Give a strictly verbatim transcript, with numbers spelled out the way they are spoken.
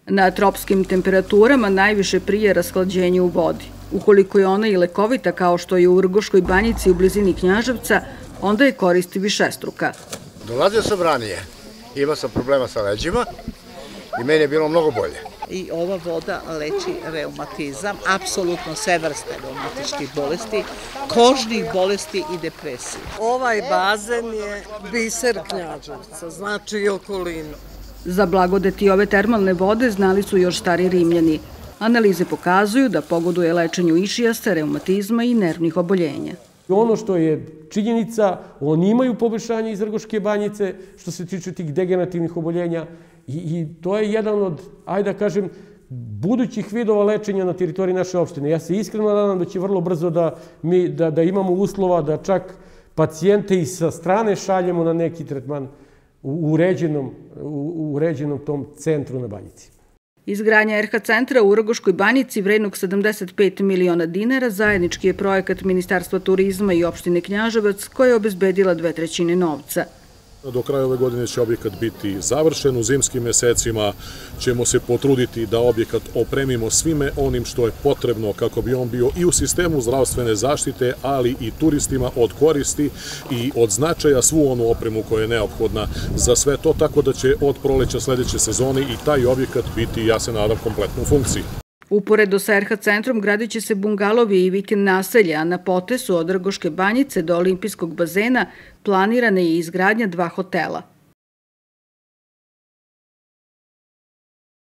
Na tropskim temperaturama najviše prije rashlađenje u vodi. Ukoliko je ona i lekovita kao što je u Vrgoškoj banjici u blizini Knjaževca, onda je koristi višestruka. Dolazio sam ranije, imao sam problema sa leđima i meni je bilo mnogo bolje. I ova voda leči reumatizam, apsolutno sve vrste reumatičkih bolesti, kožnih bolesti i depresije. Ovaj bazen je biser Knjaževca, znači i okolinu. Za blagodeti ove termalne vode znali su još stari Rimljani. Analize pokazuju da pogoduje lečenju išijasta, reumatizma i nervnih oboljenja. Ono što je činjenica, oni imaju poboljšanje iz Vrgoške banjice što se tiče tih degenerativnih oboljenja i to je jedan od, ajde da kažem, budućih vidova lečenja na teritoriji naše opštine. Ja se iskreno nadam da će vrlo brzo da imamo uslova da čak pacijente i sa strane šaljemo na neki tretman u uređenom tom centru na banjici. Izgradnja er ha centra u Vrgoškoj banjici vrednog sedamdeset pet miliona dinara zajednički je projekat Ministarstva turizma i opštine Knjaževac koja je obezbedila dve trećine novca. Do kraja ove godine će objekat biti završen. U zimskim mesecima ćemo se potruditi da objekat opremimo svime onim što je potrebno kako bi on bio i u sistemu zdravstvene zaštite, ali i turistima od koristi i od značaja svu onu opremu koja je neophodna za sve to, tako da će od proleća sledeće sezone i taj objekat biti, ja se nadam, kompletno u funkciji. Uporedo sa er ha centrom gradit će se bungalovi i vikend naselje, a na potesu od Vrgoške banjice do olimpijskog bazena planirana je izgradnja dva hotela.